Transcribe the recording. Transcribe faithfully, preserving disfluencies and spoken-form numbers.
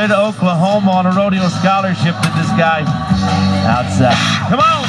way to Oklahoma on a rodeo scholarship than this guy outside. Come on!